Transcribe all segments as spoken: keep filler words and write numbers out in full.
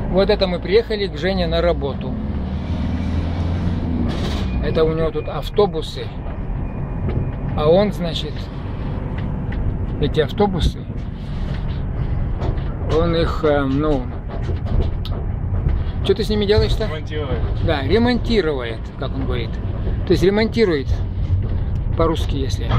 Вот это мы приехали к Жене на работу. Это у него тут автобусы. А он, значит, эти автобусы, он их, ну, что ты с ними делаешь-то? Ремонтирует. Да, ремонтирует, как он говорит. То есть ремонтирует по-русски, если.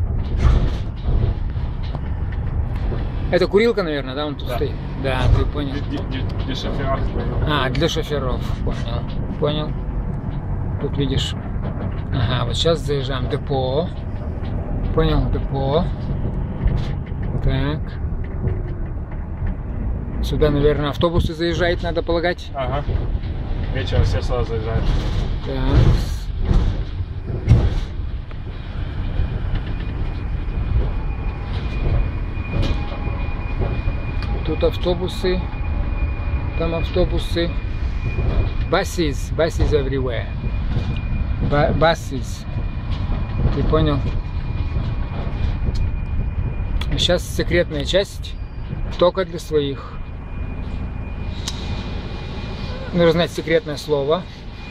Это курилка, наверное, да, он тут да. стоит? Да, ты понял. Для, для, для шоферов. А, для шоферов, понял, понял. Тут видишь, ага, вот сейчас заезжаем в депо. Понял, депо. Так. Сюда, наверное, автобусы заезжают, надо полагать. Ага. Вечером все сюда заезжают. Так. Тут автобусы. Там автобусы. Buses. Buses everywhere. Ba buses. Ты понял? Сейчас секретная часть. Только для своих. Нужно знать секретное слово.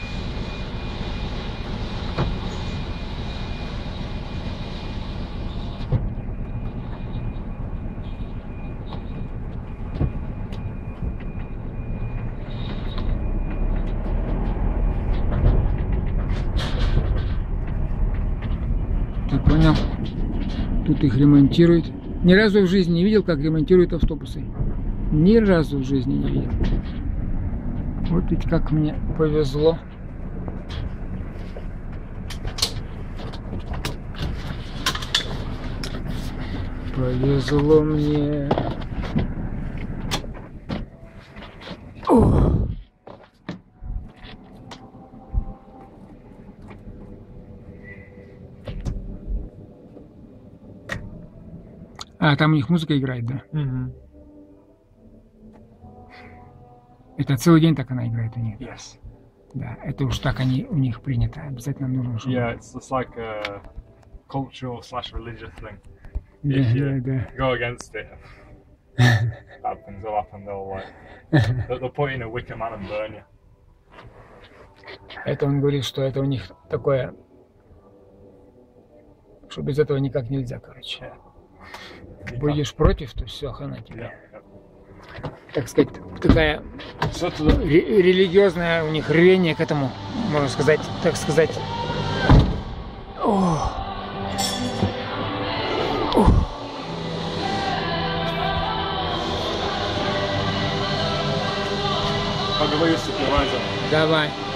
Ты понял? Тут их ремонтируют. Ни разу в жизни не видел, как ремонтируют автобусы. Ни разу в жизни не видел. Вот ведь как мне повезло. Повезло мне. О! А, там у них музыка играет, да? Mm-hmm. Это целый день так она играет у них? Yes. Да, это уж так они у них принято. Обязательно нужно, чтобы... Yeah, it's, it's like a cultural slash religious thing. Да, If you да, да. go against it, bad things will happen. They'll like they'll, they'll put you in a wicker man and burn you. Это он говорит, что это у них такое, что без этого никак нельзя, короче. Yeah. Будешь против, то все, хана тебе. Yeah, yeah. Так сказать, такая So to the... ре- религиозное у них рвение к этому, можно сказать, так сказать. О! О! Поговорю с супервайзером. Давай.